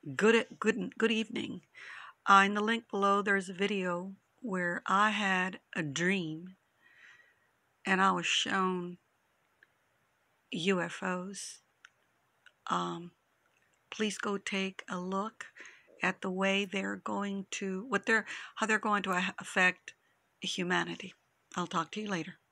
Good evening. In the link below, there's a video where I had a dream and I was shown UFOs. Um, please go take a look at the way they're going to, how they're going to affect humanity. I'll talk to you later.